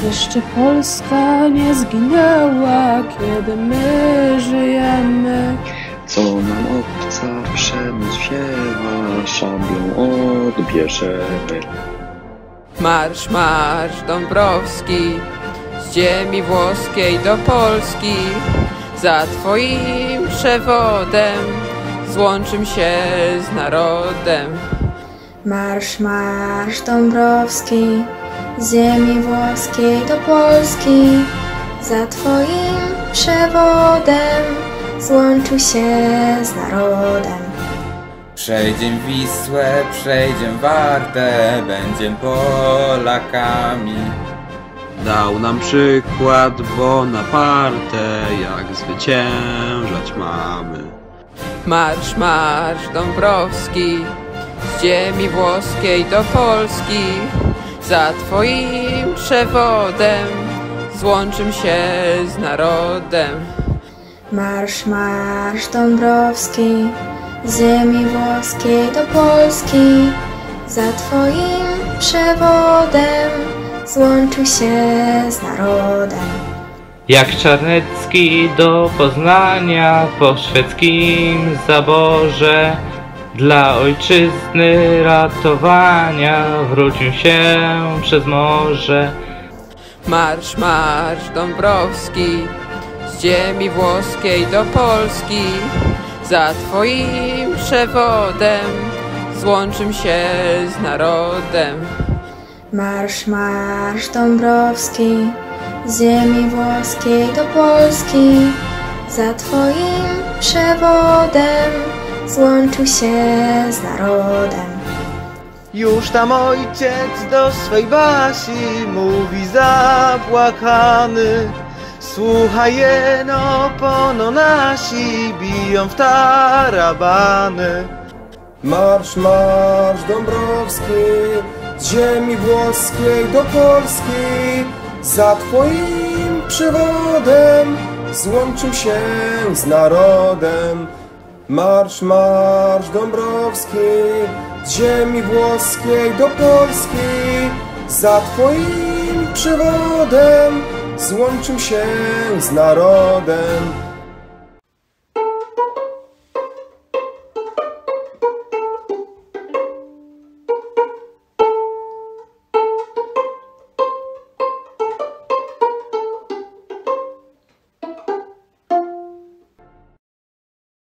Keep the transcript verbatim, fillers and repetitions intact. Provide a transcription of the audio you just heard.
Jeszcze Polska nie zginęła, kiedy my żyjemy. Co nam obca przemoc wzięła, szablą odbierzemy. Marsz, marsz Dąbrowski, z ziemi włoskiej do Polski. Za twoim przewodem złączym się z narodem. Marsz, marsz Dąbrowski, z ziemi włoskiej do Polski. Za twoim przewodem złączył się z narodem. Przejdziem Wisłę, przejdziem Wartę, będziem Polakami. Dał nam przykład Bonaparte, jak zwyciężać mamy. Marsz, marsz Dąbrowski, z ziemi włoskiej do Polski. Za twoim przewodem złączym się z narodem. Marsz, marsz Dąbrowski, z ziemi włoskiej do Polski. Za twoim przewodem złączył się z narodem. Jak Czarnecki do Poznania po szwedzkim zaborze dla ojczyzny ratowania wrócił się przez morze. Marsz, marsz Dąbrowski, z ziemi włoskiej do Polski. Za twoim przewodem złączym się z narodem. Marsz, marsz Dąbrowski, z ziemi włoskiej do Polski. Za twoim przewodem złączył się z narodem. Już tam ojciec do swej Basi mówi zapłakany. Słuchaj jeno, pono nasi biją w tarabany. Marsz, marsz Dąbrowski, z ziemi włoskiej do Polski. Za twoim przewodem złączył się z narodem. Marsz, marsz Dąbrowski, z ziemi włoskiej do Polski. Za twoim przewodem złączył się z narodem.